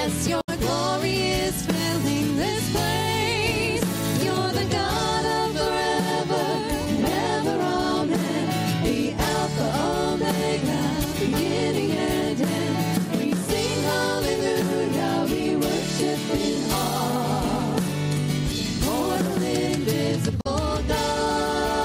Yes, your glory is filling this place. You're the God of forever, never, amen. The Alpha, Omega, beginning and end. We sing hallelujah, we worship in awe. Immortal, invisible God.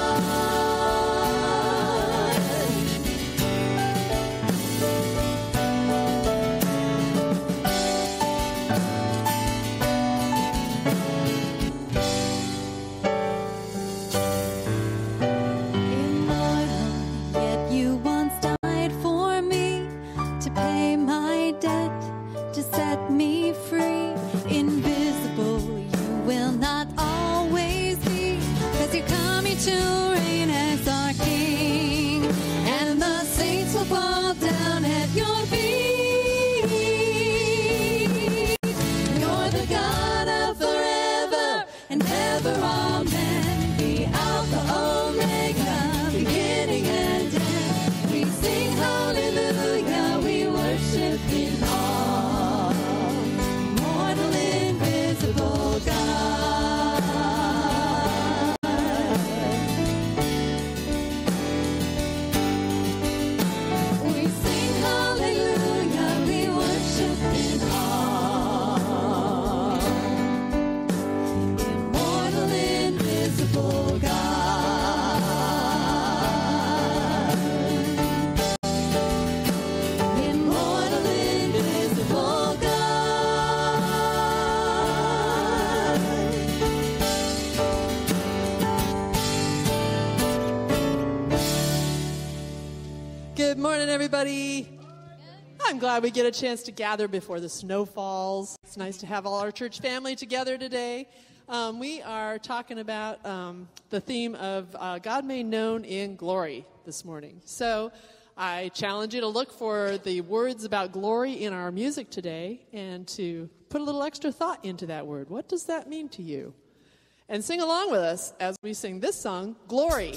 Good morning, everybody. I'm glad we get a chance to gather before the snow falls. It's nice to have all our church family together today. We are talking about the theme of God made known in glory this morning. So I challenge you to look for the words about glory in our music today and to put a little extra thought into that word. What does that mean to you? And sing along with us as we sing this song, Glory.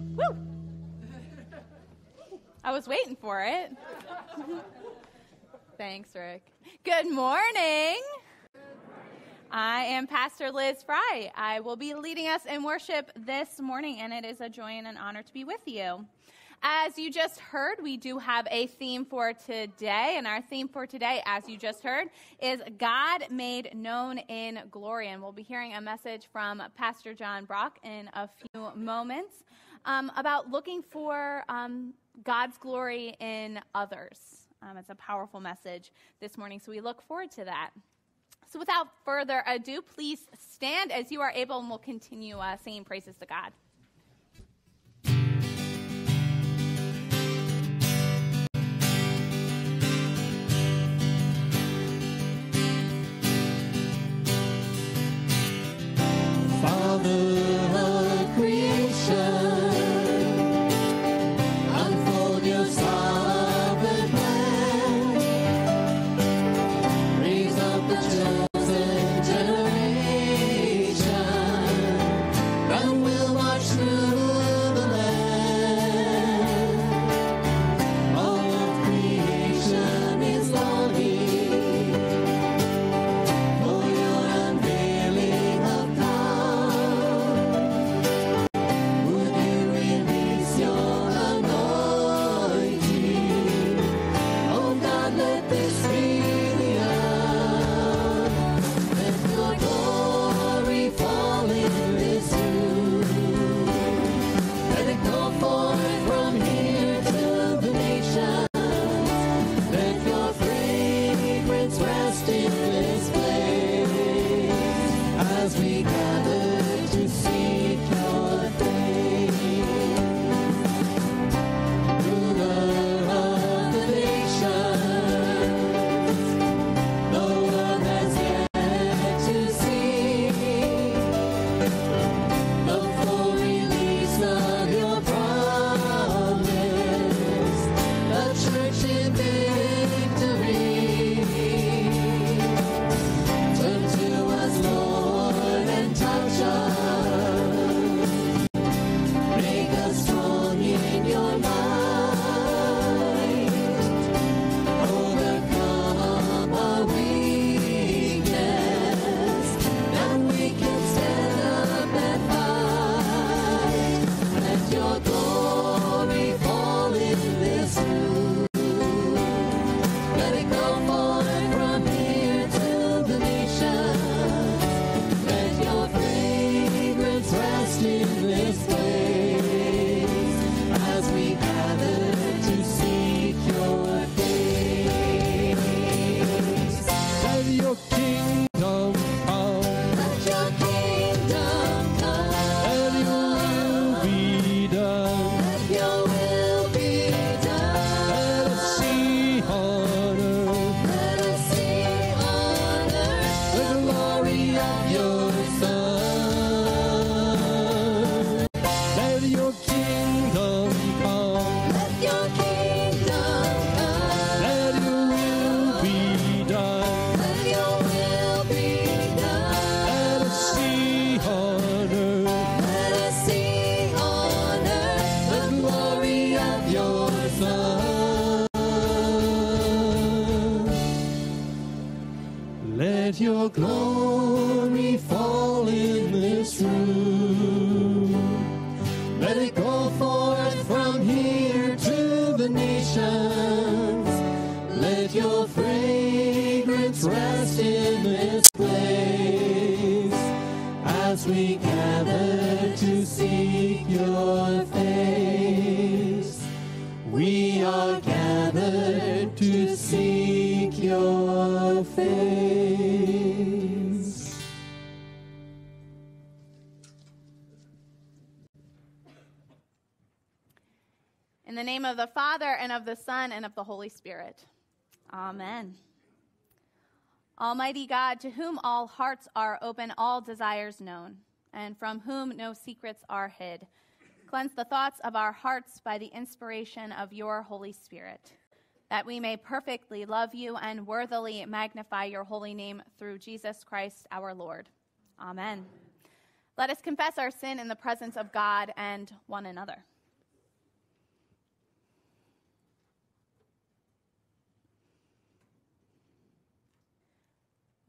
I was waiting for it. Thanks, Rick. Good morning. I am Pastor Liz Fry. I will be leading us in worship this morning, and it is a joy and an honor to be with you. As you just heard, we do have a theme for today, and our theme for today, as you just heard, is God Made Known in Glory, and we'll be hearing a message from Pastor John Brock in a few moments about looking for God's glory in others. It's a powerful message this morning, so we look forward to that. So without further ado, please stand as you are able, and we'll continue singing praises to God. Father of creation, unfold your sovereign plan. Raise up the chosen generation that will march through the land. All of creation is longing for your unveiling of power. Would you release your anointing? Oh God, let this be the hour. Let your glory fall in this room. Let it go forth from here to the nations. Let your fragrance rest in this place as we gather to seek your face. Ruler of the nations, no one has yet to see the full release of your promise, the church in victory. Turn to us, Lord, and touch us. Make us strong in your might. Overcome our weakness, that we can stand up and fight. Let your glory fall in this room. Let it go forth from here to the nations. Let your fragrance rest in this place as we gather to seek your face. Let your kingdom come. Let your kingdom come. Let your will be done. Let your will be done. Let us see on earth. Let us see on earth the glory of your Son. Let your kingdom come. Let your kingdom come. Let your will be done. Let your will be done. Let us see on earth. Let us see on earth the glory of your Son. Let your glory fall in this room. Let it go forth from here to the nations. Let your fragrance rest in this place as we gather to seek your face. We are gathered to seek your face. In the name of the Father, and of the Son, and of the Holy Spirit. Amen. Almighty God, to whom all hearts are open, all desires known, and from whom no secrets are hid, cleanse the thoughts of our hearts by the inspiration of your Holy Spirit, that we may perfectly love you and worthily magnify your holy name through Jesus Christ our Lord. Amen. Let us confess our sin in the presence of God and one another.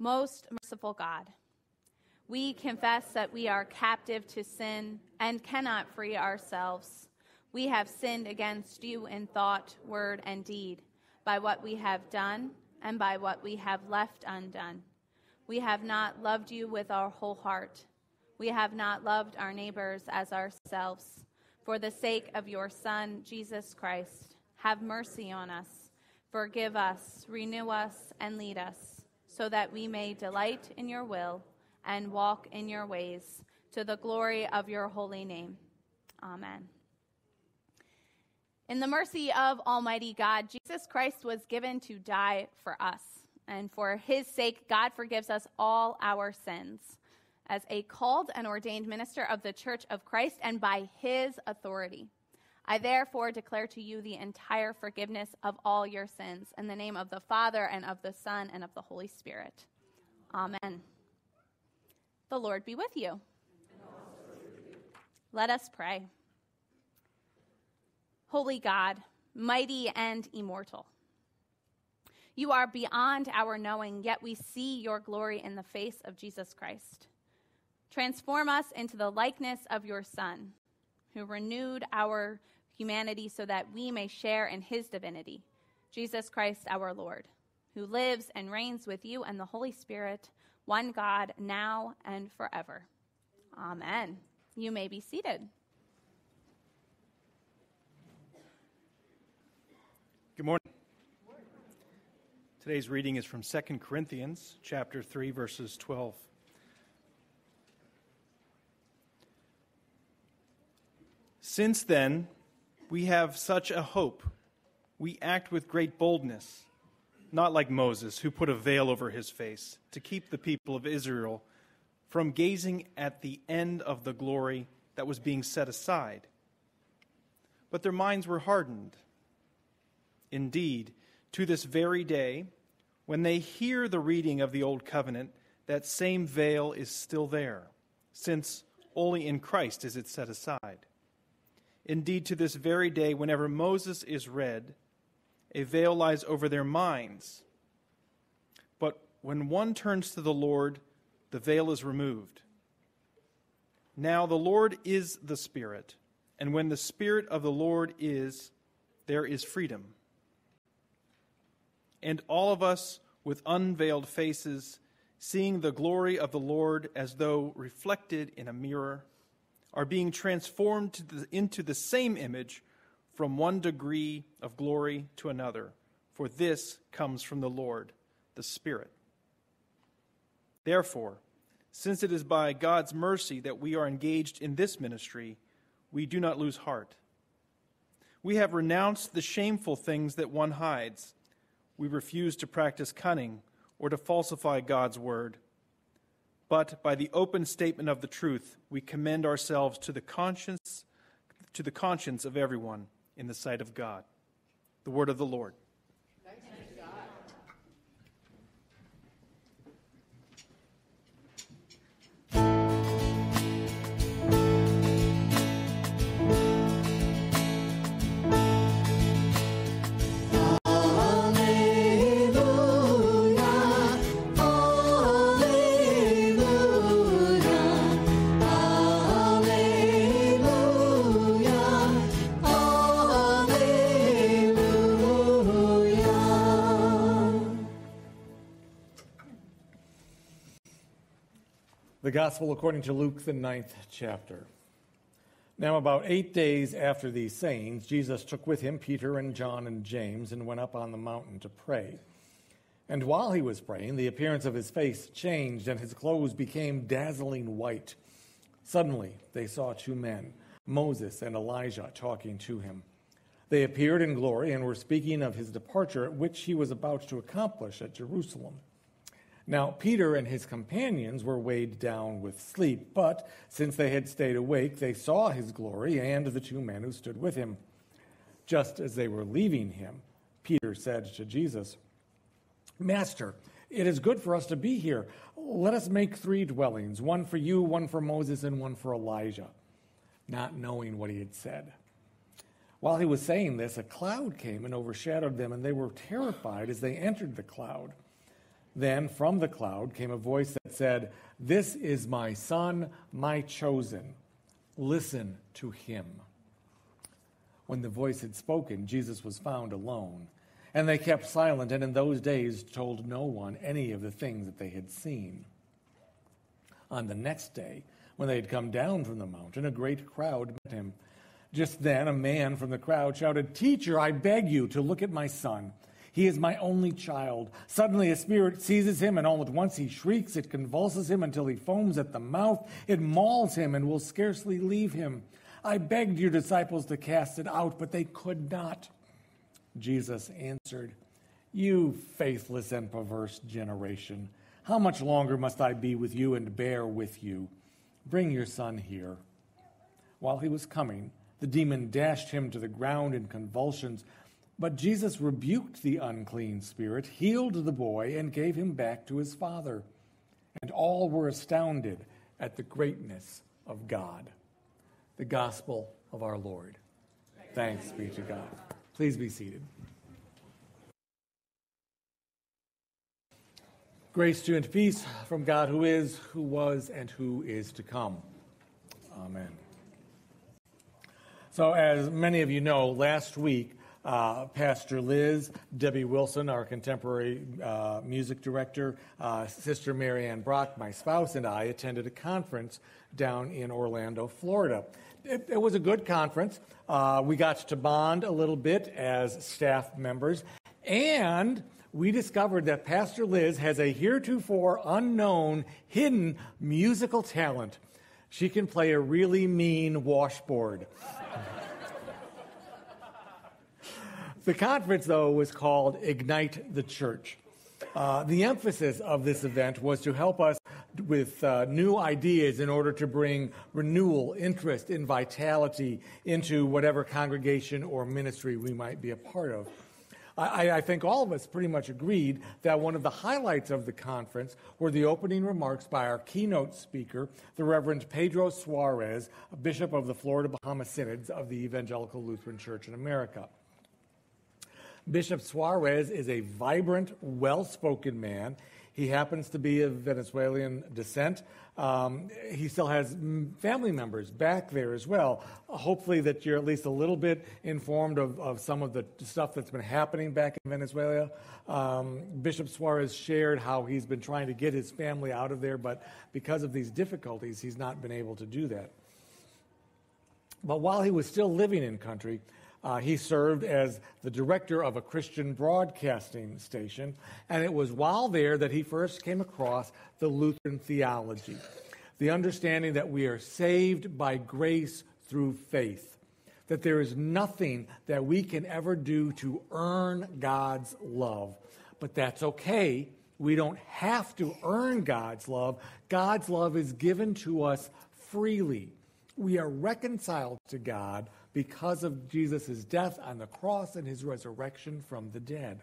Most merciful God, we confess that we are captive to sin and cannot free ourselves. We have sinned against you in thought, word, and deed, by what we have done and by what we have left undone. We have not loved you with our whole heart. We have not loved our neighbors as ourselves. For the sake of your Son, Jesus Christ, have mercy on us. Forgive us, renew us, and lead us, so that we may delight in your will and walk in your ways, to the glory of your holy name. Amen. In the mercy of Almighty God, Jesus Christ was given to die for us. And for his sake, God forgives us all our sins. As a called and ordained minister of the Church of Christ and by his authority, I therefore declare to you the entire forgiveness of all your sins in the name of the Father and of the Son and of the Holy Spirit. Amen. The Lord be with you. Let us pray. Holy God, mighty and immortal, you are beyond our knowing, yet we see your glory in the face of Jesus Christ. Transform us into the likeness of your Son, who renewed our humanity so that we may share in his divinity, Jesus Christ our Lord, who lives and reigns with you and the Holy Spirit, one God, now and forever. Amen. You may be seated. Good morning. Today's reading is from 2 Corinthians chapter 3, verses 12. Since then, we have such a hope. We act with great boldness, not like Moses, who put a veil over his face to keep the people of Israel from gazing at the end of the glory that was being set aside. But their minds were hardened. Indeed, to this very day, when they hear the reading of the Old Covenant, that same veil is still there, since only in Christ is it set aside. Indeed, to this very day, whenever Moses is read, a veil lies over their minds. But when one turns to the Lord, the veil is removed. Now the Lord is the Spirit, and when the Spirit of the Lord is, there is freedom. And all of us, with unveiled faces, seeing the glory of the Lord as though reflected in a mirror, are being transformed into the same image from one degree of glory to another. For this comes from the Lord, the Spirit. Therefore, since it is by God's mercy that we are engaged in this ministry, we do not lose heart. We have renounced the shameful things that one hides. We refuse to practice cunning or to falsify God's word. But by the open statement of the truth, we commend ourselves to the conscience of everyone in the sight of God. The word of the Lord. Thanks be to God. The Gospel according to Luke, the 9th chapter. Now about 8 days after these sayings, Jesus took with him Peter and John and James and went up on the mountain to pray. And while he was praying, the appearance of his face changed, and his clothes became dazzling white. Suddenly they saw two men, Moses and Elijah, talking to him. They appeared in glory and were speaking of his departure, which he was about to accomplish at Jerusalem. Now Peter and his companions were weighed down with sleep, but since they had stayed awake, they saw his glory and the two men who stood with him. Just as they were leaving him, Peter said to Jesus, "Master, it is good for us to be here. Let us make 3 dwellings, one for you, one for Moses, and one for Elijah," not knowing what he had said. While he was saying this, a cloud came and overshadowed them, and they were terrified as they entered the cloud. Then from the cloud came a voice that said, "This is my Son, my chosen. Listen to him." When the voice had spoken, Jesus was found alone. And they kept silent, and in those days told no one any of the things that they had seen. On the next day, when they had come down from the mountain, a great crowd met him. Just then, a man from the crowd shouted, "Teacher, I beg you to look at my son. He is my only child. Suddenly a spirit seizes him, and all at once he shrieks. It convulses him until he foams at the mouth. It mauls him and will scarcely leave him. I begged your disciples to cast it out, but they could not." Jesus answered, "You faithless and perverse generation, how much longer must I be with you and bear with you? Bring your son here." While he was coming, the demon dashed him to the ground in convulsions. But Jesus rebuked the unclean spirit, healed the boy, and gave him back to his father. And all were astounded at the greatness of God. The gospel of our Lord. Thanks be to God. Please be seated. Grace to you and peace from God who is, who was, and who is to come. Amen. So as many of you know, last week, Pastor Liz, Debbie Wilson, our contemporary music director, Sister Marianne Brock, my spouse, and I attended a conference down in Orlando, Florida. It was a good conference. We got to bond a little bit as staff members, and we discovered that Pastor Liz has a heretofore unknown, hidden musical talent. She can play a really mean washboard. The conference, though, was called Ignite the Church. The emphasis of this event was to help us with new ideas in order to bring renewal, interest, and vitality into whatever congregation or ministry we might be a part of. I think all of us pretty much agreed that one of the highlights of the conference were the opening remarks by our keynote speaker, the Reverend Pedro Suarez, Bishop of the Florida Bahama Synods of the Evangelical Lutheran Church in America. Bishop Suarez is a vibrant, well-spoken man. He happens to be of Venezuelan descent. He still has family members back there as well. Hopefully that you're at least a little bit informed of some of the stuff that's been happening back in Venezuela. Bishop Suarez shared how he's been trying to get his family out of there, but because of these difficulties, he's not been able to do that. But while he was still living in country, he served as the director of a Christian broadcasting station, and it was while there that he first came across the Lutheran theology, the understanding that we are saved by grace through faith, that there is nothing that we can ever do to earn God's love. But that's okay. We don't have to earn God's love. God's love is given to us freely. We are reconciled to God because of Jesus' death on the cross and his resurrection from the dead.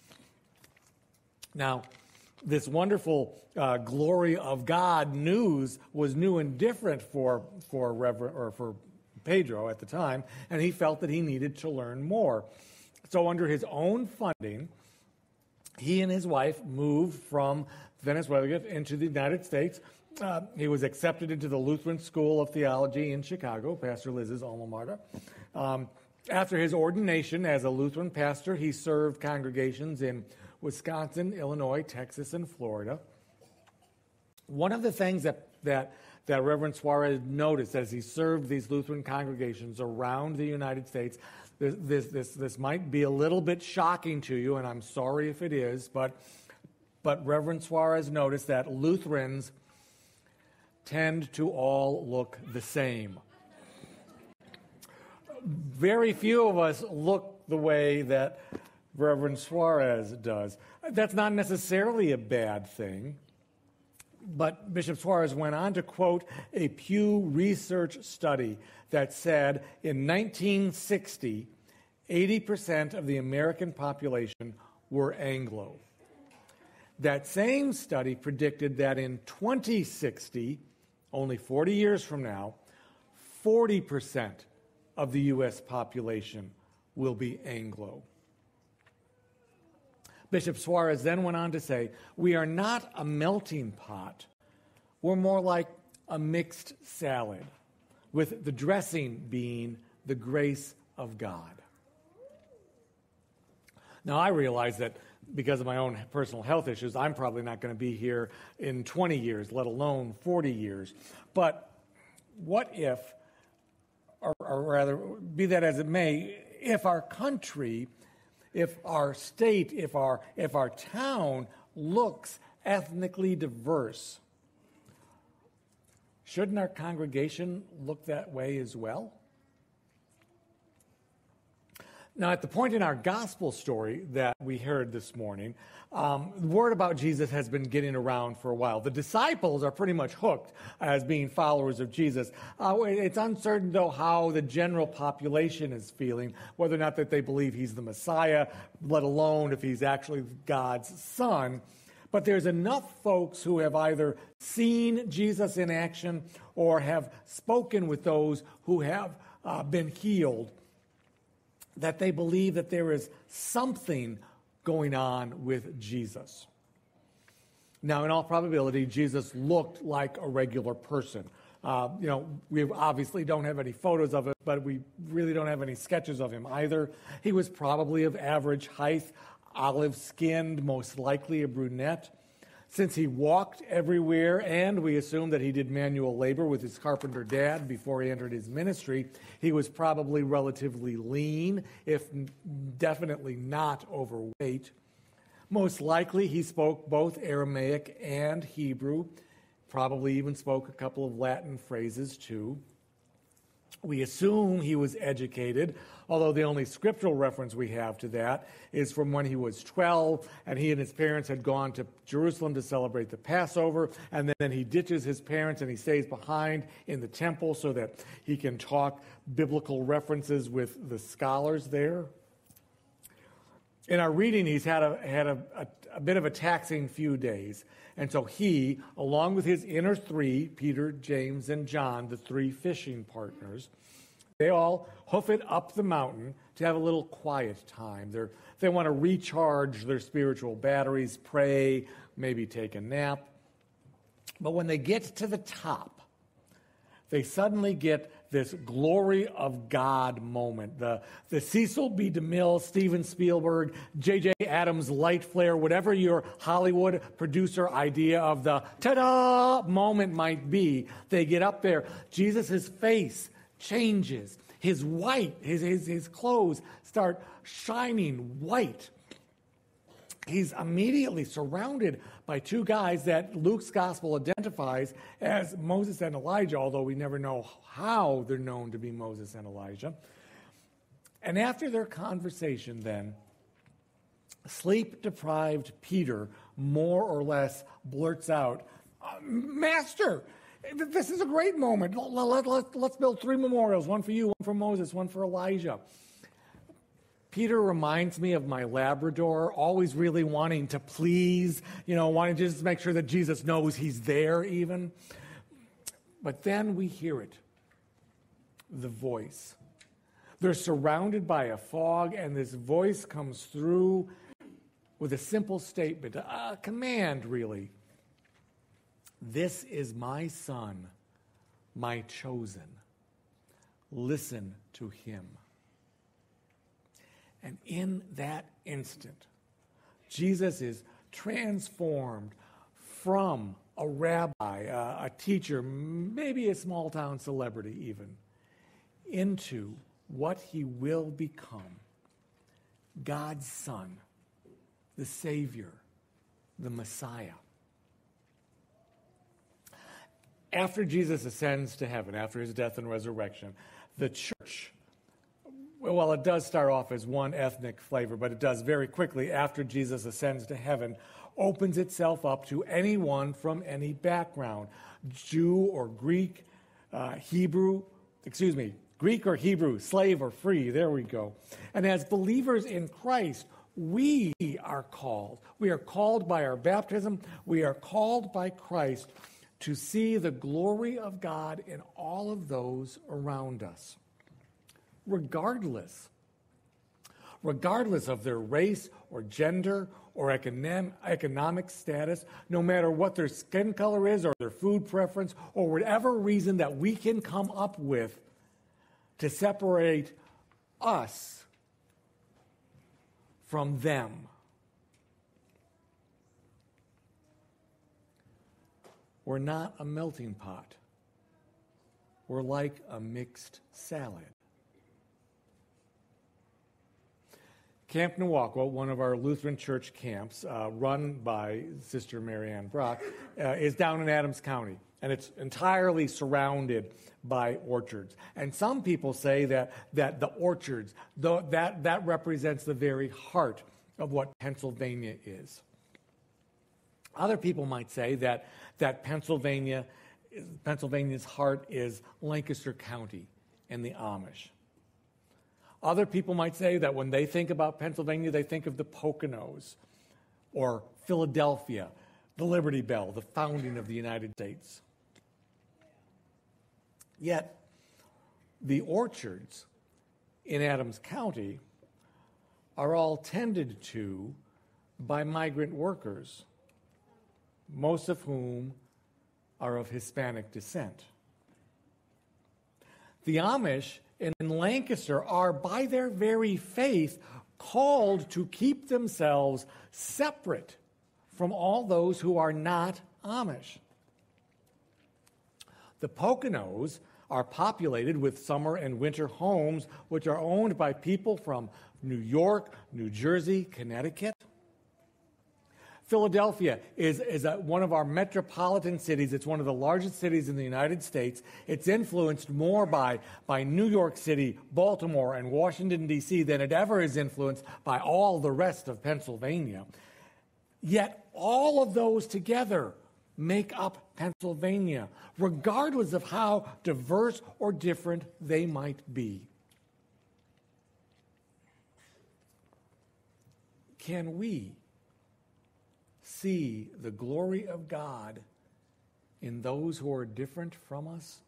Now, this wonderful glory of God news was new and different for Pedro at the time, and he felt that he needed to learn more. So under his own funding, he and his wife moved from Venezuela into the United States. He was accepted into the Lutheran School of Theology in Chicago, Pastor Liz's alma mater. After his ordination as a Lutheran pastor, he served congregations in Wisconsin, Illinois, Texas, and Florida. One of the things that Reverend Suarez noticed as he served these Lutheran congregations around the United States, this might be a little bit shocking to you, and I'm sorry if it is, but Reverend Suarez noticed that Lutherans tend to all look the same. Very few of us look the way that Reverend Suarez does. That's not necessarily a bad thing, but Bishop Suarez went on to quote a Pew Research study that said in 1960, 80% of the American population were Anglo. That same study predicted that in 2060, only 40 years from now, 40% of the U.S. population will be Anglo. Bishop Suarez then went on to say, we are not a melting pot. We're more like a mixed salad, with the dressing being the grace of God. Now, I realize that because of my own personal health issues, I'm probably not going to be here in 20 years, let alone 40 years. But what if, or rather, be that as it may, if our country, if our state, if our town looks ethnically diverse, shouldn't our congregation look that way as well? Now, at the point in our gospel story that we heard this morning, the word about Jesus has been getting around for a while. The disciples are pretty much hooked as being followers of Jesus. It's uncertain, though, how the general population is feeling, whether or not that they believe he's the Messiah, let alone if he's actually God's son. But there's enough folks who have either seen Jesus in action or have spoken with those who have been healed that they believe that there is something going on with Jesus. Now, in all probability, Jesus looked like a regular person. We obviously don't have any photos of it, but we really don't have any sketches of him either. He was probably of average height, olive-skinned, most likely a brunette. Since he walked everywhere, and we assume that he did manual labor with his carpenter dad before he entered his ministry, he was probably relatively lean, if definitely not overweight. Most likely he spoke both Aramaic and Hebrew, probably even spoke a couple of Latin phrases too. We assume he was educated, although the only scriptural reference we have to that is from when he was 12, and he and his parents had gone to Jerusalem to celebrate the Passover, and then he ditches his parents and he stays behind in the temple so that he can talk biblical references with the scholars there. In our reading, he's had a bit of a taxing few days, and so he, along with his inner three, Peter, James, and John, the three fishing partners, they all hoof it up the mountain to have a little quiet time. They want to recharge their spiritual batteries, pray, maybe take a nap. But when they get to the top, they suddenly get this glory of God moment. The Cecil B. DeMille, Steven Spielberg, J.J. Abrams light flare, whatever your Hollywood producer idea of the ta-da moment might be, they get up there. Jesus' face changes. His clothes start shining white. He's immediately surrounded by two guys that Luke's gospel identifies as Moses and Elijah, although we never know how they're known to be Moses and Elijah. And after their conversation then, sleep-deprived Peter more or less blurts out, Master, this is a great moment. Let's build three memorials, one for you, one for Moses, one for Elijah. Peter reminds me of my Labrador, always really wanting to please, wanting to just make sure that Jesus knows he's there even. But then we hear it, the voice. They're surrounded by a fog, and this voice comes through with a simple statement, a command, really. This is my son, my chosen. Listen to him. And in that instant, Jesus is transformed from a rabbi, a teacher, maybe a small-town celebrity even, into what he will become, God's Son, the Savior, the Messiah. After Jesus ascends to heaven, after his death and resurrection, the church, well, it does start off as one ethnic flavor, but it does very quickly, after Jesus ascends to heaven, opens itself up to anyone from any background, Jew or Greek, Greek or Hebrew, slave or free, there we go. And as believers in Christ, we are called. We are called by our baptism. We are called by Christ to see the glory of God in all of those around us. Regardless regardless of their race or gender or economic status, no matter what their skin color is or their food preference or whatever reason that we can come up with to separate us from them. We're not a melting pot. We're like a mixed salad. Camp Nawakwa, one of our Lutheran church camps run by Sister Marianne Brock, is down in Adams County, and it's entirely surrounded by orchards. And some people say that the orchards, that represents the very heart of what Pennsylvania is. Other people might say that Pennsylvania's heart is Lancaster County and the Amish. Other people might say that when they think about Pennsylvania, they think of the Poconos or Philadelphia, the Liberty Bell, the founding of the United States. Yet, the orchards in Adams County are all tended to by migrant workers, most of whom are of Hispanic descent. The Amish in Lancaster are, by their very faith, called to keep themselves separate from all those who are not Amish. The Poconos are populated with summer and winter homes which are owned by people from New York, New Jersey, Connecticut. Philadelphia is one of our metropolitan cities. It's one of the largest cities in the United States. It's influenced more by New York City, Baltimore, and Washington, D.C. than it ever is influenced by all the rest of Pennsylvania. Yet all of those together make up Pennsylvania, regardless of how diverse or different they might be. Can we see the glory of God in those who are different from us?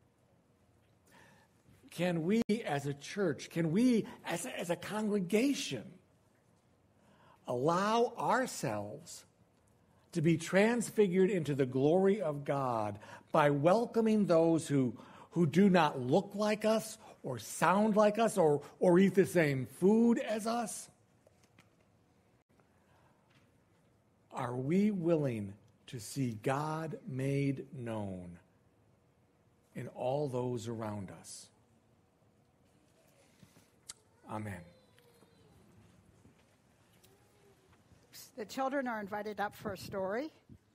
Can we as a church, can we as a congregation allow ourselves to be transfigured into the glory of God by welcoming those who do not look like us or sound like us or eat the same food as us? Are we willing to see God made known in all those around us? Amen. The children are invited up for a story.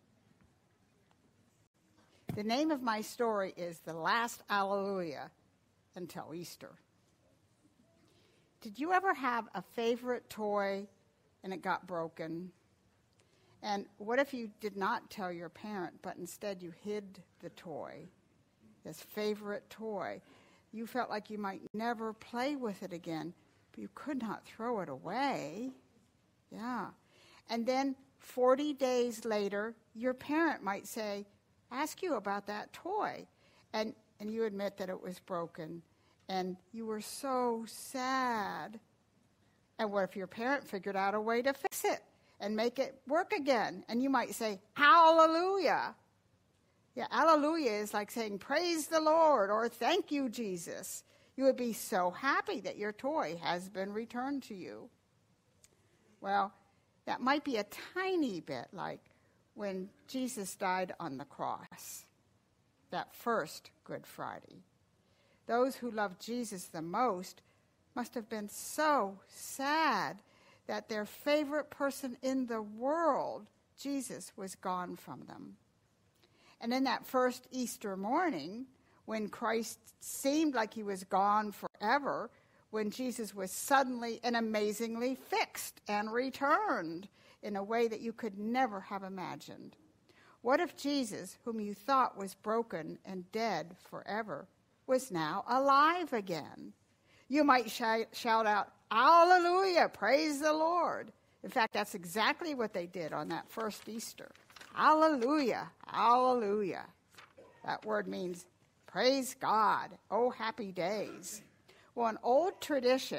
The name of my story is The Last Alleluia Until Easter. Did you ever have a favorite toy and it got broken? And what if you did not tell your parent, but instead you hid the toy, this favorite toy? You felt like you might never play with it again, but you could not throw it away. Yeah. And then 40 days later, your parent might ask you about that toy. And you admit that it was broken. And you were so sad. And what if your parent figured out a way to fix it and make it work again? And you might say, hallelujah. Yeah, hallelujah is like saying, praise the Lord, or thank you, Jesus. You would be so happy that your toy has been returned to you. Well, that might be a tiny bit like when Jesus died on the cross, that first Good Friday. Those who loved Jesus the most must have been so sad that their favorite person in the world, Jesus, was gone from them. And in that first Easter morning, when Christ seemed like he was gone forever, when Jesus was suddenly and amazingly fixed and returned in a way that you could never have imagined. What if Jesus, whom you thought was broken and dead forever, was now alive again? You might shout out, hallelujah, praise the Lord. In fact, that's exactly what they did on that first Easter. Hallelujah, hallelujah. That word means praise God. Oh, happy days. Well, an old tradition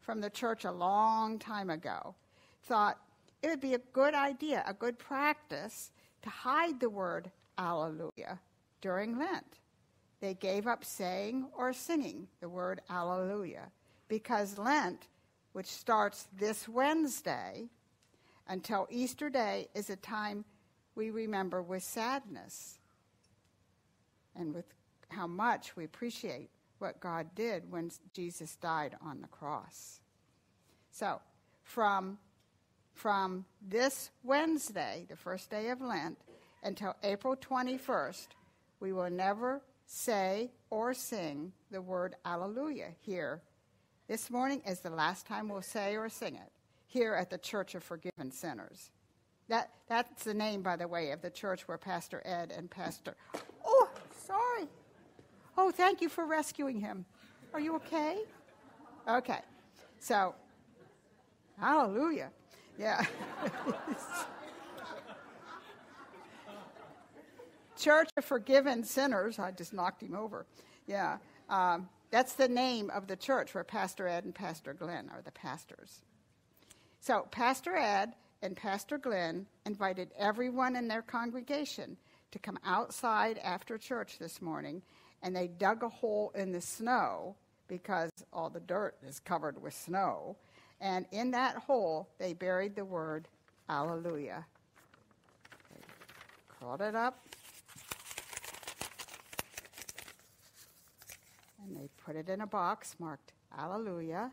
from the church a long time ago thought it would be a good idea, a good practice, to hide the word Alleluia during Lent. They gave up saying or singing the word Alleluia because Lent, which starts this Wednesday until Easter Day, is a time we remember with sadness and with how much we appreciate what God did when Jesus died on the cross. So, from this Wednesday, the first day of Lent, until April 21st, we will never say or sing the word Alleluia here. This morning is the last time we'll say or sing it here at the Church of Forgiven Sinners. That's the name, by the way, of the church where Pastor Ed and Pastor... Oh, sorry. Oh, thank you for rescuing him. Are you okay? Okay. So, hallelujah. Yeah. Church of Forgiven Sinners. I just knocked him over. Yeah. That's the name of the church where Pastor Ed and Pastor Glenn are the pastors. So Pastor Ed and Pastor Glenn invited everyone in their congregation to come outside after church this morning, and they dug a hole in the snow because all the dirt is covered with snow. And in that hole, they buried the word Alleluia. They crawled it up, and they put it in a box marked Alleluia.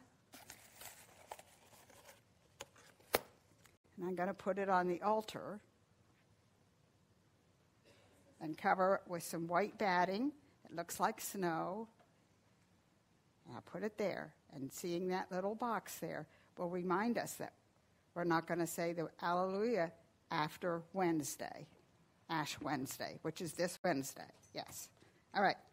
And I'm going to put it on the altar and cover it with some white batting. It looks like snow. And I'll put it there. And seeing that little box there will remind us that we're not going to say the Alleluia after Wednesday, Ash Wednesday, which is this Wednesday. Yes. All right.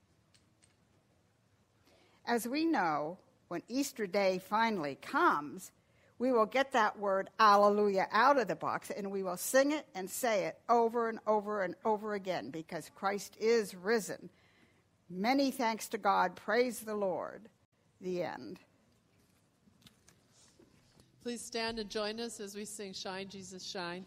As we know, when Easter Day finally comes, we will get that word Alleluia out of the box, and we will sing it and say it over and over and over again because Christ is risen. Many thanks to God. Praise the Lord. The end. Please stand and join us as we sing Shine, Jesus, Shine.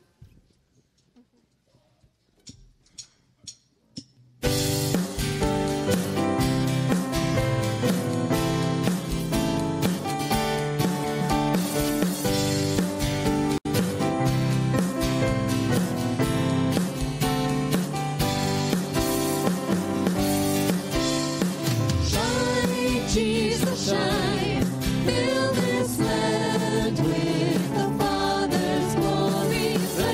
Shine, Jesus, shine. Fill this land with the Father's glory.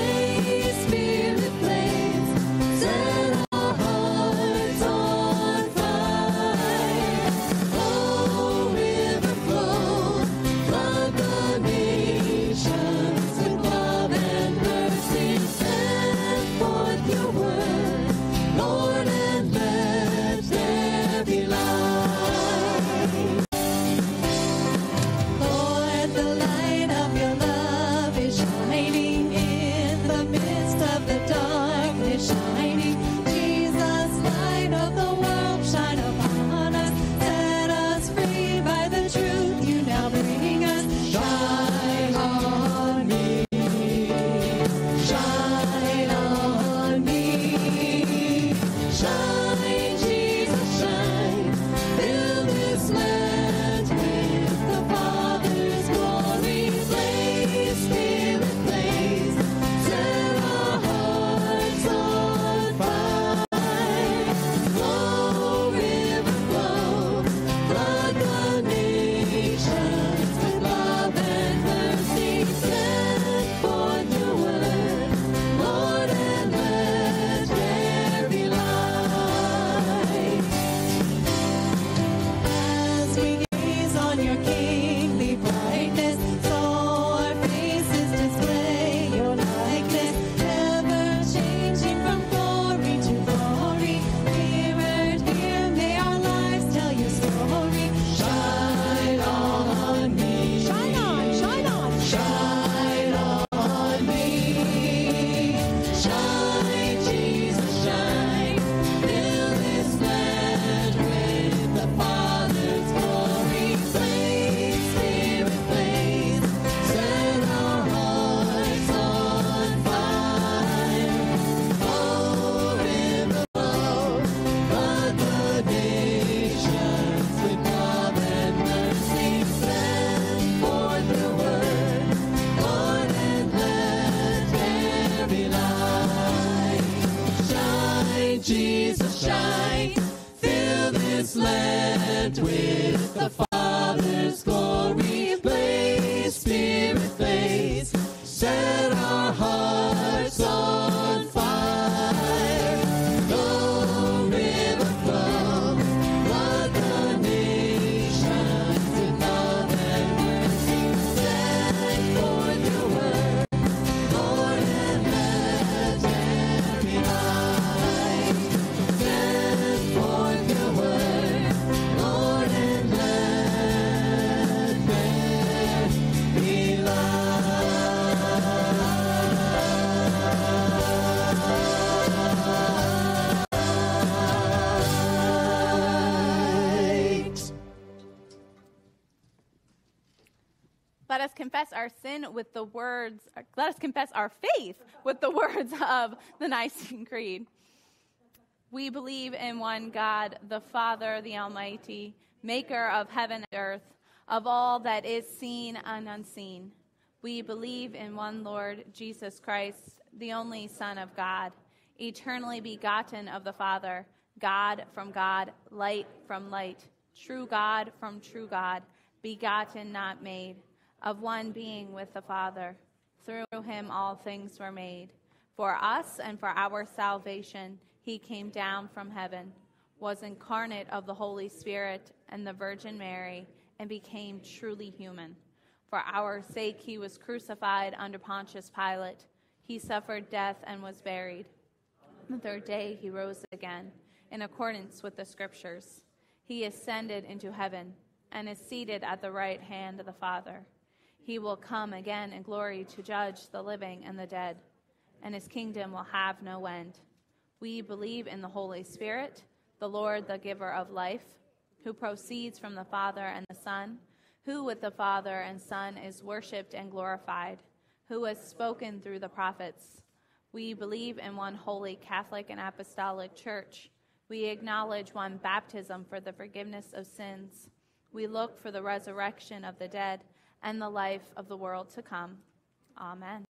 let us confess our sin with the words, let us confess our faith with the words of the Nicene Creed. We believe in one God, the Father, the Almighty, maker of heaven and earth, of all that is seen and unseen. We believe in one Lord, Jesus Christ, the only Son of God, eternally begotten of the Father, God from God, light from light, true God from true God, begotten, not made, of one being with the Father. Through him all things were made. For us and for our salvation, he came down from heaven, was incarnate of the Holy Spirit and the Virgin Mary, and became truly human. For our sake he was crucified under Pontius Pilate. He suffered death and was buried. The third day he rose again, in accordance with the Scriptures. He ascended into heaven and is seated at the right hand of the Father. He will come again in glory to judge the living and the dead, and his kingdom will have no end. We believe in the Holy Spirit, the Lord, the giver of life, who proceeds from the Father and the Son, who with the Father and Son is worshipped and glorified, who has spoken through the prophets. We believe in one holy Catholic and Apostolic Church. We acknowledge one baptism for the forgiveness of sins. We look for the resurrection of the dead and the life of the world to come. Amen.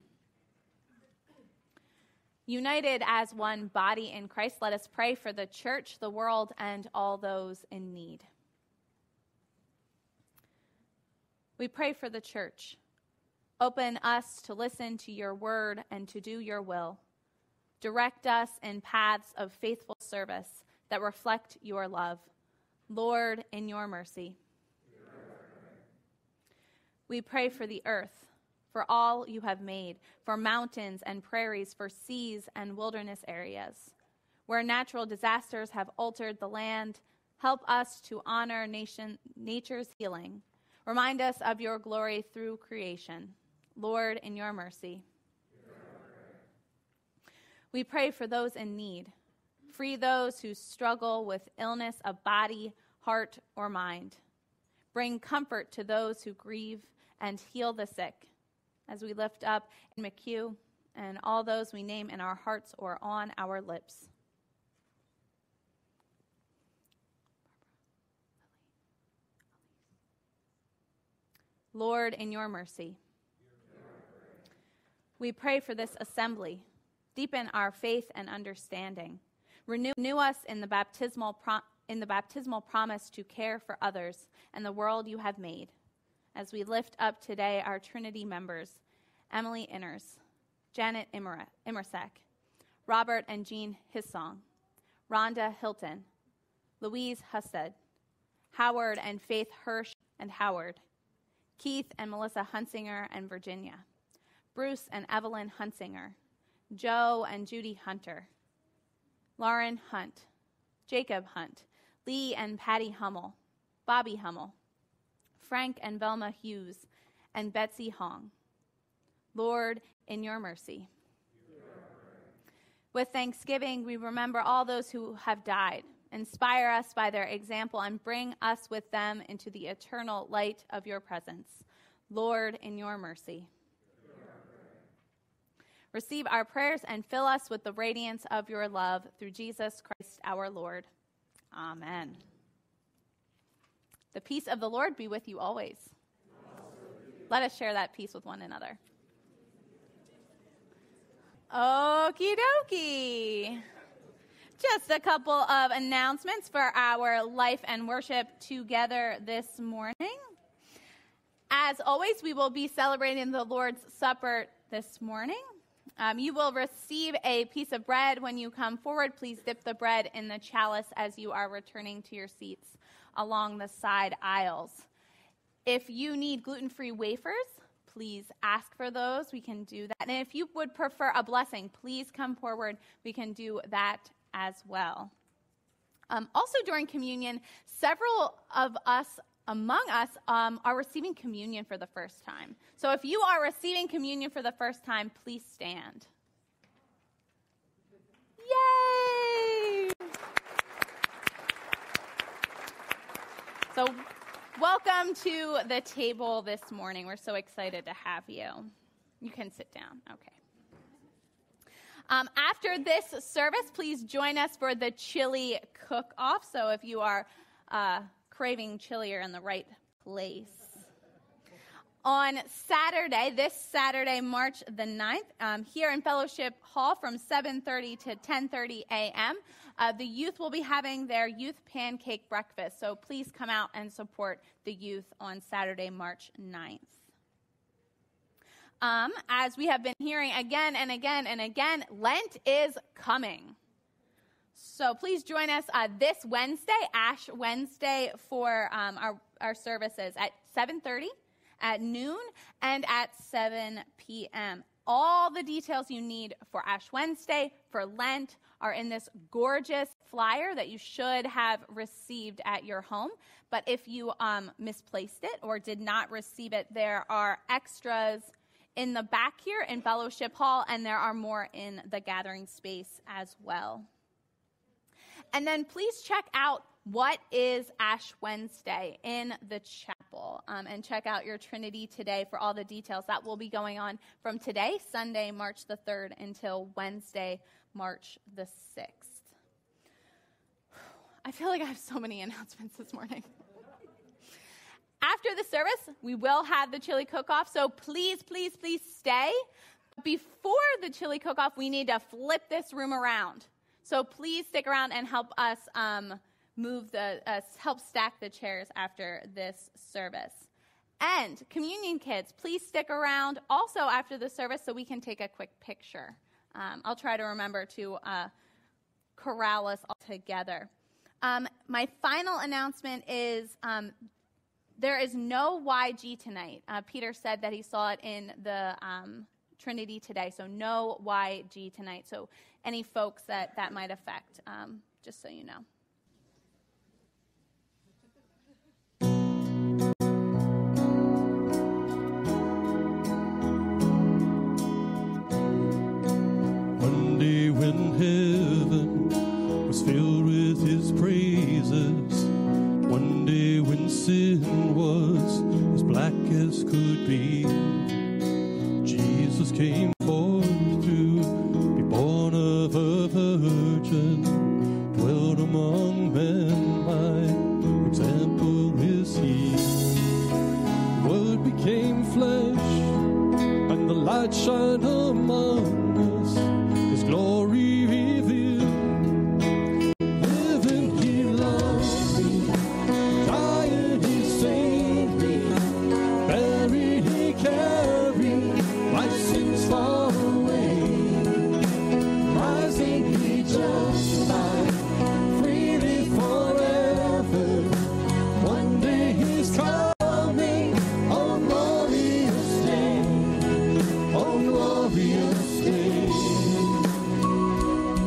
United as one body in Christ, let us pray for the church, the world, and all those in need. We pray for the church. Open us to listen to your word and to do your will. Direct us in paths of faithful service that reflect your love. Lord, in your mercy. We pray for the earth, for all you have made, for mountains and prairies, for seas and wilderness areas. Where natural disasters have altered the land, help us to honor nature's healing. Remind us of your glory through creation. Lord, in your mercy. We pray for those in need. Free those who struggle with illness of body, heart, or mind. Bring comfort to those who grieve and heal the sick. As we lift up in McHugh and all those we name in our hearts or on our lips. Lord, in your mercy. We pray for this assembly. Deepen our faith and understanding. Renew us in the baptismal promise to care for others and the world you have made. As we lift up today our Trinity members, Emily Inners, Janet Immersek, Robert and Jean Hissong, Rhonda Hilton, Louise Husted, Howard and Faith Hirsch and Howard, Keith and Melissa Hunsinger and Virginia, Bruce and Evelyn Hunsinger, Joe and Judy Hunter, Lauren Hunt, Jacob Hunt, Lee and Patty Hummel, Bobby Hummel, Frank and Velma Hughes, and Betsy Hong. Lord, in your mercy. With thanksgiving, we remember all those who have died. Inspire us by their example and bring us with them into the eternal light of your presence. Lord, in your mercy. Receive our prayers and fill us with the radiance of your love through Jesus Christ our Lord. Amen. The peace of the Lord be with you always. Let us share that peace with one another. Okie dokie. Just a couple of announcements for our life and worship together this morning. As always, we will be celebrating the Lord's Supper this morning. You will receive a piece of bread when you come forward. Please dip the bread in the chalice as you are returning to your seats along the side aisles. If you need gluten-free wafers, please ask for those. We can do that. And if you would prefer a blessing, please come forward. We can do that as well. Also during communion, several of us among us are receiving communion for the first time. So if you are receiving communion for the first time, please stand. Yay! So Welcome to the table this morning. We're so excited to have you. You can sit down. Okay. After this service, please join us for the chili cook-off. So if you are craving chili, you're in the right place. On Saturday, this Saturday, March the 9th, here in Fellowship Hall from 7:30 to 10:30 a.m., the youth will be having their youth pancake breakfast. So please come out and support the youth on Saturday, March 9th. As we have been hearing again and again and again, Lent is coming. So please join us this Wednesday, Ash Wednesday, for our services at 7:30, at noon, and at 7 p.m. All the details you need for Ash Wednesday, for Lent, are in this gorgeous flyer that you should have received at your home. But if you misplaced it or did not receive it, there are extras in the back here in Fellowship Hall, and there are more in the gathering space as well. And then please check out what is Ash Wednesday in the chapel, and check out your Trinity Today for all the details. That will be going on from today, Sunday, March the 3rd, until Wednesday, March the 6th. I feel like I have so many announcements this morning. After the service, we will have the chili cook-off, so please, please, please stay. Before the chili cook-off, we need to flip this room around. So please stick around and help us help stack the chairs after this service. And communion kids, please stick around also after the service so we can take a quick picture. I'll try to remember to corral us all together. My final announcement is there is no YG tonight. Peter said that he saw it in the Trinity Today, so no YG tonight. So any folks that might affect, just so you know. One day when heaven was filled with his praises, one day when sin was as black as could be, Jesus came forth to be born of a virgin, dwelt among men, by example is he. The Word became flesh, and the light shined among us, his glory revealed. Living he loved me, dying he saved me, buried he carried my sins far away, rising he justified freely forever. One day he's coming, oh glorious day, oh glorious day.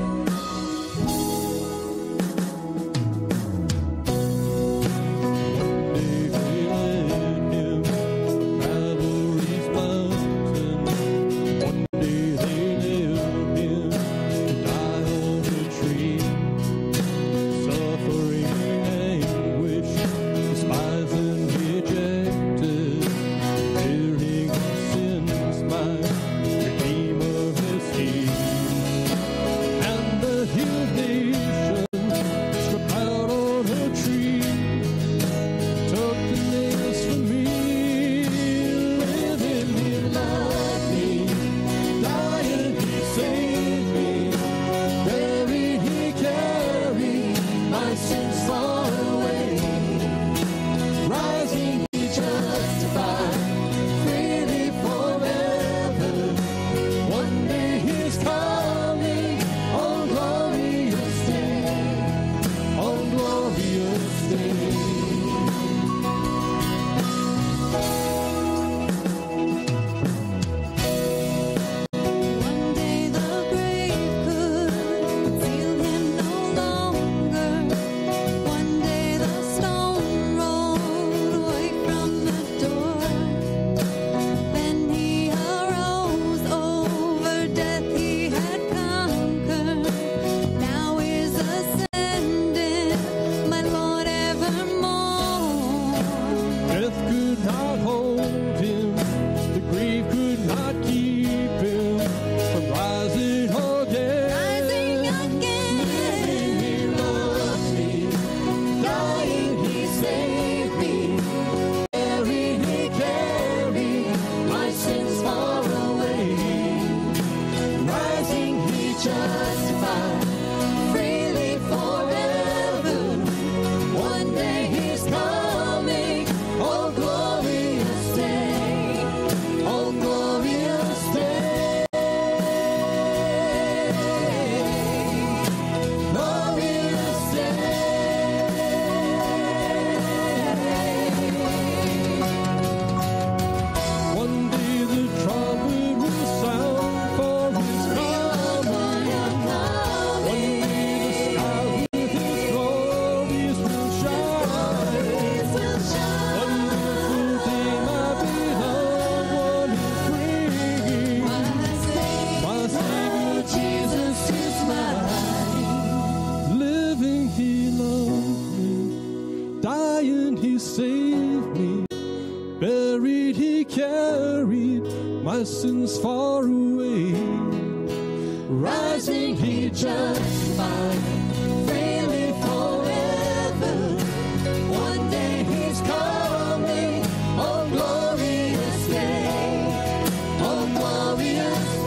lessons far away. Rising he justified, freely forever. One day he's coming, oh glorious day, oh glorious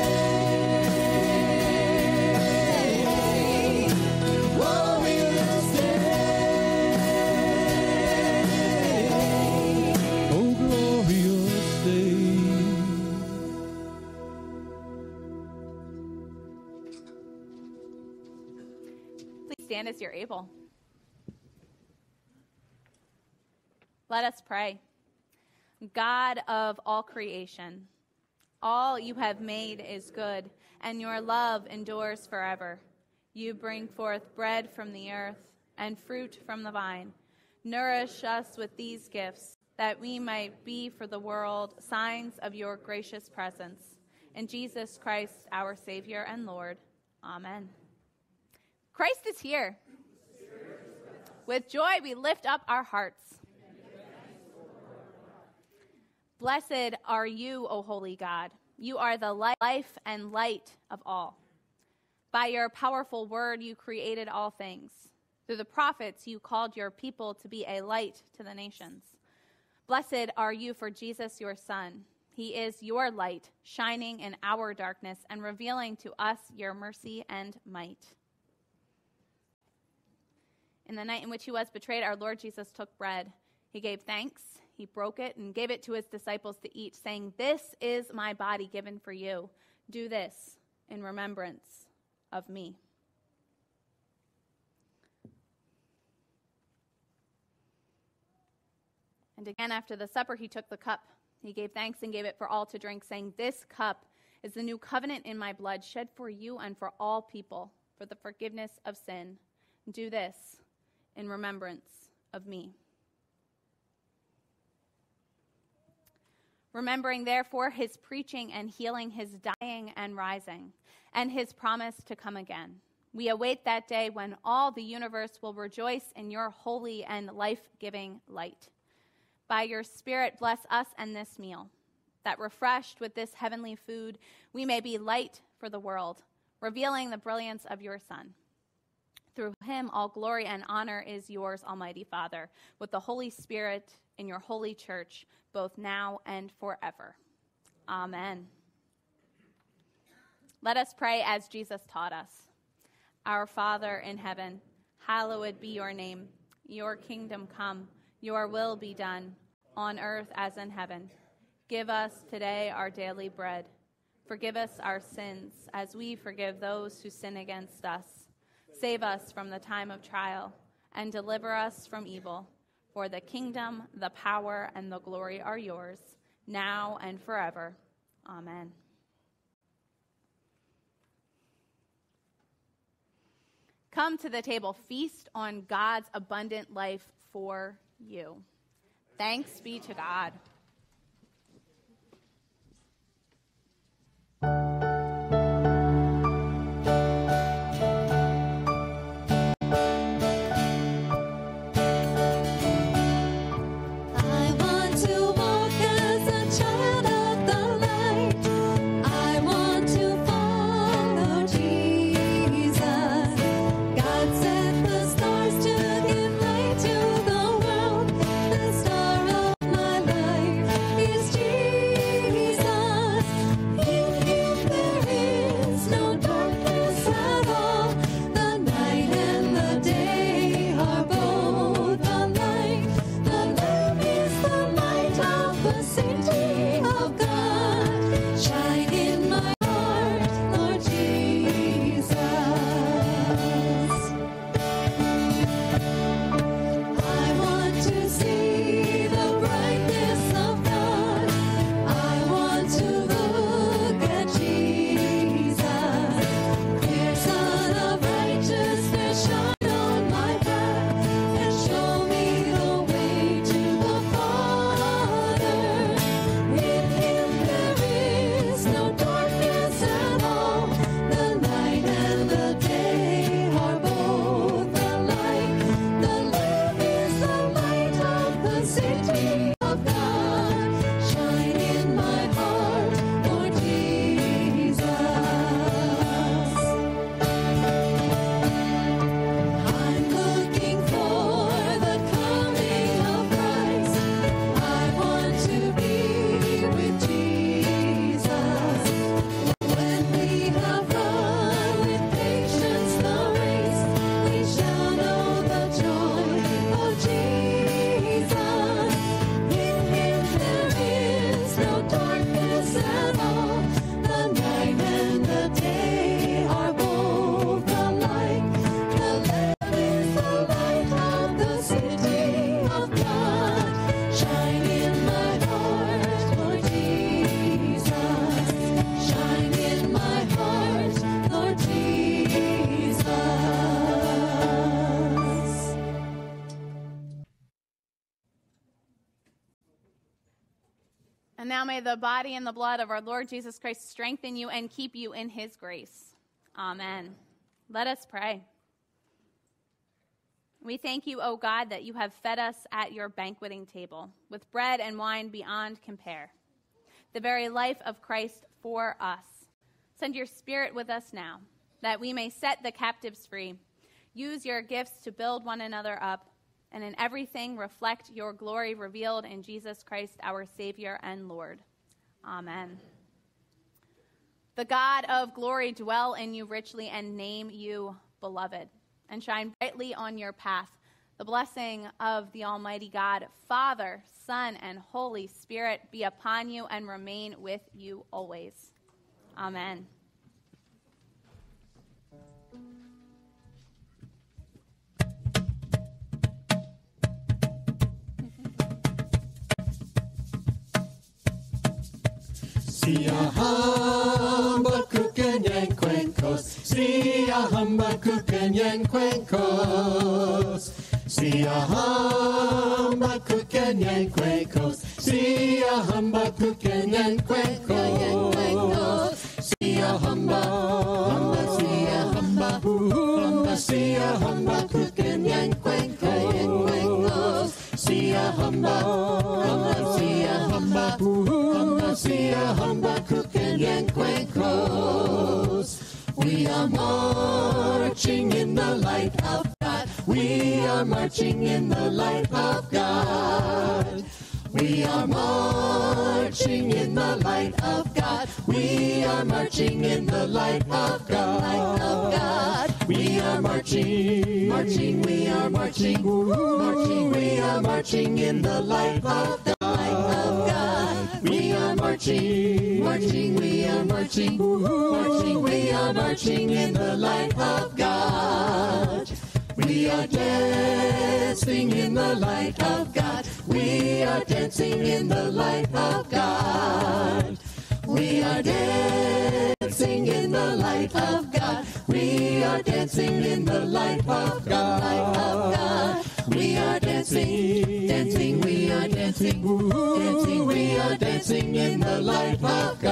day, glorious day, oh glorious day. Please stand as you're able. Let us pray. God of all creation, all you have made is good, and your love endures forever. You bring forth bread from the earth and fruit from the vine. Nourish us with these gifts, that we might be for the world signs of your gracious presence. In Jesus Christ, our Savior and Lord. Amen. Christ is here. With joy, we lift up our hearts. Blessed are you, O holy God. You are the life and light of all. By your powerful word, you created all things. Through the prophets, you called your people to be a light to the nations. Blessed are you for Jesus, your Son. He is your light, shining in our darkness and revealing to us your mercy and might. In the night in which he was betrayed, our Lord Jesus took bread. He gave thanks, he broke it, and gave it to his disciples to eat, saying, "This is my body given for you. Do this in remembrance of me." And again, after the supper, he took the cup. He gave thanks and gave it for all to drink, saying, "This cup is the new covenant in my blood, shed for you and for all people, for the forgiveness of sin. Do this in remembrance of me." Remembering, therefore, his preaching and healing, his dying and rising, and his promise to come again, we await that day when all the universe will rejoice in your holy and life-giving light. By your Spirit, bless us and this meal, that refreshed with this heavenly food, we may be light for the world, revealing the brilliance of your Son. Through him, all glory and honor is yours, Almighty Father, with the Holy Spirit in your holy church, both now and forever. Amen. Let us pray as Jesus taught us. Our Father in heaven, hallowed be your name. Your kingdom come, your will be done, on earth as in heaven. Give us today our daily bread. Forgive us our sins, as we forgive those who sin against us. Save us from the time of trial, and deliver us from evil. For the kingdom, the power, and the glory are yours, now and forever. Amen. Come to the table, feast on God's abundant life for you. Thanks be to God. I want to walk as a child of the light. I want to follow Jesus. God set the stars to give light to the world. The star of my life now may the body and the blood of our Lord Jesus Christ strengthen you and keep you in his grace. Amen. Let us pray. We thank you, O God, that you have fed us at your banqueting table with bread and wine beyond compare, the very life of Christ for us. Send your Spirit with us now, that we may set the captives free, use your gifts to build one another up, and in everything reflect your glory revealed in Jesus Christ, our Savior and Lord. Amen. The God of glory dwell in you richly and name you beloved, and shine brightly on your path. The blessing of the Almighty God, Father, Son, and Holy Spirit be upon you and remain with you always. Amen. Sia hamba kuken yang kwenkos. Sia hamba kuken yang kwenkos. Sia hamba kuken yang kwenkos. Sia hamba kuken yang kwenkos. Sia hamba, sia hamba, sia hamba kuken yang kwenkos. Sia hamba, sia hamba, sia hamba kuken yang kwenkos. We are marching in the light of God. We are marching in the light of God. We are marching in the light of God. We are marching in the light of God. We are marching, marching, we are marching, marching, we are marching in the light of God. We are marching, marching, we are marching, marching, we are marching in the light of God. We are dancing in the light of God. We are dancing in the light of God. We are dancing in the light of God. We are dancing in the light of God. We are dancing, dancing, we are dancing, dancing, we are dancing in the light of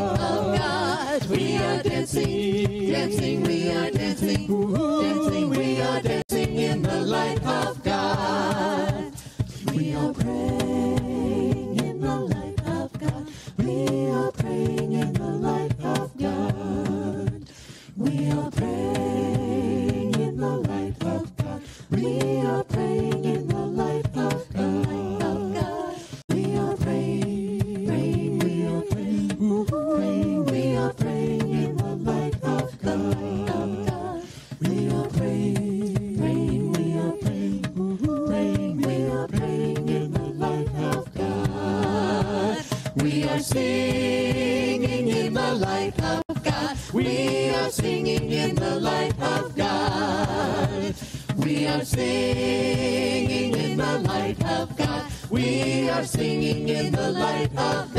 God. We are dancing, dancing, we are dancing, dancing, we are dancing in the light of God. We are praying in the light of God. We are praying in the light of God. We are praying in the light of God. We are praying in the light of God. We are praying, praying, we are praying, praying, we are praying in the light of God. We are praying, praying, we are praying, praying, we are praying in the light of God. We are singing in the light of God. We are singing in the light of God. We are singing in the light of God. We are singing in the light of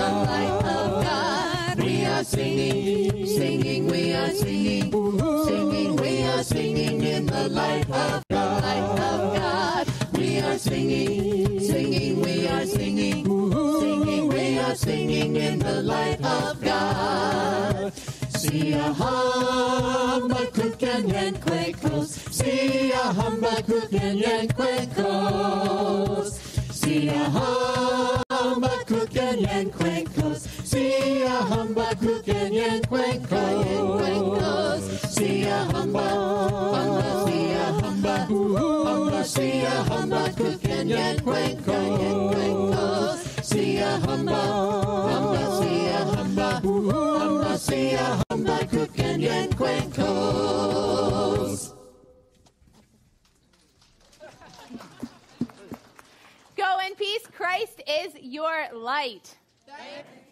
God. We are singing, singing, we are singing, singing, we are singing in the light of God. We are singing, singing, we are singing, singing, we are singing in the light of God. Sia hamba kuken yang kwenkos. Sia hamba kuken yang kwenkos. Sia hamba kuken yang kwenkos. Sia hamba kuken yang kwenkos. Sia hamba, sia hamba, sia hamba kuken yang kwenkos. Sia hamba, sia hamba, sia hamba kuken yang kwenkos. Go in peace. Christ is your light. Thanks